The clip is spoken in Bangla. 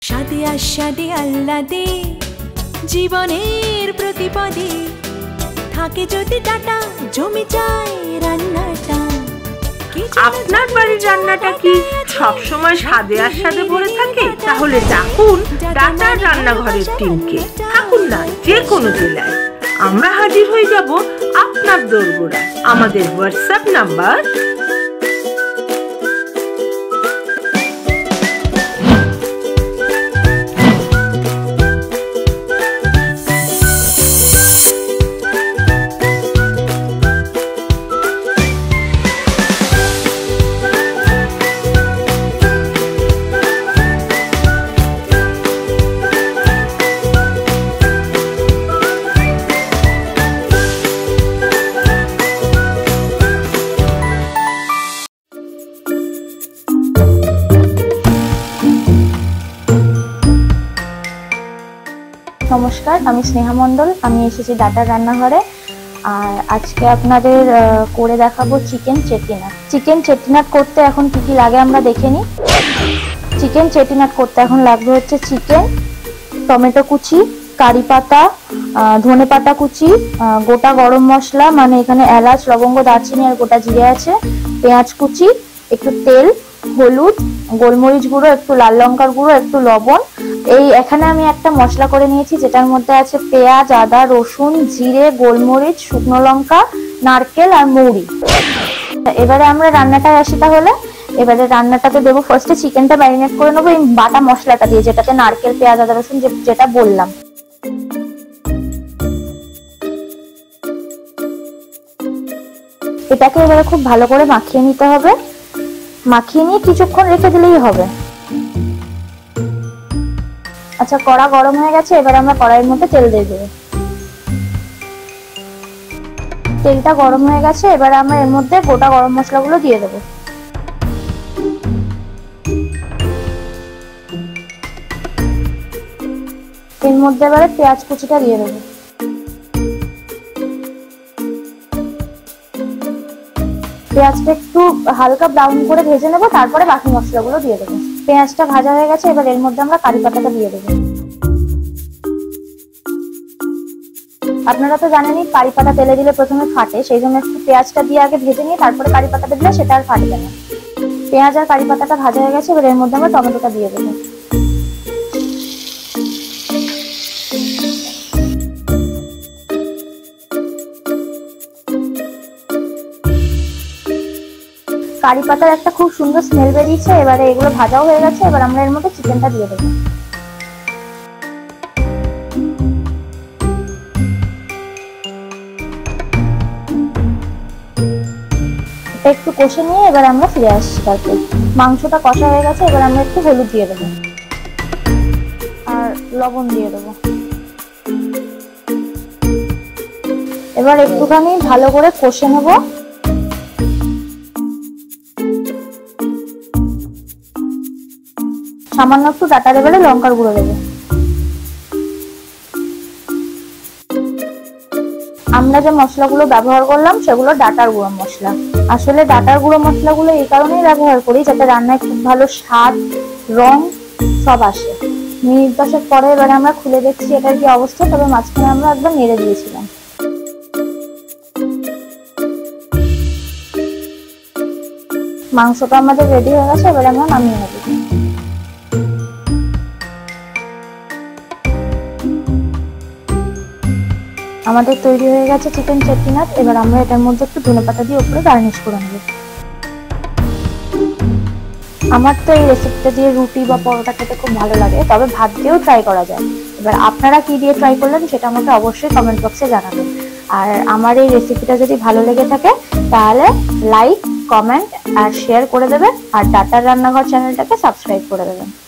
সাদে আস্বাদে আহ্লাদে জীবনের প্রতিপদে থাকে যদি ডাটা জমে যায় রান্নাটা। আপনার বাড়ির রান্নাটা কি সব সময় স্বাদে আস্বাদে ভরে থাকে? তাহলে ডাকুন ডাটার রান্নাঘরের টিমকে। থাকুন না যে কোনো জেলায়, আমরা হাজির হয়ে যাব আপনার দোরগোড়ায়। আমাদের হোয়াটসঅ্যাপ নাম্বার নমস্কার, আমি স্নেহা মণ্ডল। আমি এসেছি ডাটার রান্নাঘরে। আর আজকে আপনাদের করে দেখাবো চিকেন চেটিনাট। চিকেন চেটিনাট করতে এখন কি কি লাগে আমরা দেখে নিই। চিকেন চেটিনাট করতে এখন লাগবে হচ্ছে চিকেন, টমেটো কুচি, কারি পাতা, ধনে পাতা কুচি, গোটা গরম মশলা মানে এখানে এলাচ, লবঙ্গ, দারচিনি আর গোটা জিরে আছে, পেঁয়াজ কুচি, একটু তেল, হলুদ, গোলমরিচ গুঁড়ো, একটু লাল লঙ্কার গুঁড়ো, একটু লবণ। এই এখানে আমি একটা মশলা করে নিয়েছি যেটার মধ্যে আছে পেঁয়াজ, আদা, রসুন, জিরে, গোলমরিচ, শুকনো লঙ্কা, নারকেল আর মৌরি। এবারে আমরা রান্নাটায় আসি। তাহলে এবারে রান্নাটাতে দেবো ফার্স্টে চিকেনটা ম্যারিনেট করে নেবো এই বাটা মশলাটা দিয়ে, যেটাতে নারকেল, পেঁয়াজ, আদা, রসুন যেটা বললাম। এটাকে এবারে খুব ভালো করে মাখিয়ে নিতে হবে। মাখিয়ে নিয়ে কিছুক্ষণ রেখে দিলেই হবে। আচ্ছা, কড়া গরম হয়ে গেছে। এবার আমরা কড়াইয়ের মধ্যে তেল দিয়ে দেবো। তেলটা গরম হয়ে গেছে। এবার আমরা এর মধ্যে গোটা গরম মশলাগুলো দিয়ে দেবো। এর মধ্যে এবারে পেঁয়াজ কুচিটা দিয়ে দেবো। পেঁয়াজটা একটু হালকা ব্রাউন করে ভেজে নেবো, তারপরে বাকি মশলাগুলো দিয়ে দেবো। পেঁয়াজটা ভাজা হয়ে গেছে। এবার এর মধ্যে আমরা কারি পাতাটা দিয়ে দেবো। আপনারা তো জানেনই কারি পাতা তেলে দিলে প্রথমে ফাটে, সেই জন্য একটু পেঁয়াজটা দিয়ে আগে ভেজে নিয়ে তারপরে কারি পাতাটা দিলে সেটা আর ফাটবে না। পেঁয়াজ আর কারি পাতাটা ভাজা হয়ে গেছে। এবার এর মধ্যে আমরা টমেটোটা দিয়ে দেবো। কারি পাতার একটা খুব সুন্দর স্মেল বেরিয়েছে। এবারে এগুলো ভাজাও হয়ে গেছে। এবার আমরা এর মধ্যে চিকেনটা দিয়ে দেবো। এটা একটু কষে নিয়ে এবার আমরা ফিরে আসছি। তারপর মাংসটা কষা হয়ে গেছে। এবার আমরা একটু হলুদ দিয়ে দেবো আর লবণ দিয়ে দেবো। এবার একটুখানি ভালো করে কষে নেব। সামান্য একটু ডাটা লেভেলে লঙ্কার গুঁড়ো দেবো। আমরা যে মশলাগুলো ব্যবহার করলাম সেগুলো ডাটার গুঁড়ো মশলা। আসলে ডাটার গুঁড়ো মশলাগুলো এই কারণেই ব্যবহার করি যাতে রান্নায় খুব ভালো স্বাদ, রং সব আসে। মিনিট 10 পরে এবারে আমরা খুলে দেখছি এটার কি অবস্থা। তবে মাঝখানে আমরা একবার নেড়ে দিয়েছিলাম। মাংসটা আমাদের রেডি হয়ে গেছে। এবারে আমরা নামিয়ে নেব। আমাদের তৈরি হয়ে গেছে চিকেন চেটিনাট। এবার আমরা এটার মধ্যে একটু ধনেপাতা দিয়ে উপরে গার্নিশ করে নেব। আমার তো এই রেসিপিটা দিয়ে রুটি বা পরোটা খেতে খুব ভালো লাগে, তবে ভাত দিয়েও ট্রাই করা যায়। এবার আপনারা কি দিয়ে ট্রাই করলেন সেটা আমাকে অবশ্যই কমেন্ট বক্সে জানাবেন। আর আমার এই রেসিপিটা যদি ভালো লেগে থাকে তাহলে লাইক, কমেন্ট আর শেয়ার করে দেবেন। আর ডাটার রান্নাঘর চ্যানেলটাকে সাবস্ক্রাইব করে দেবেন।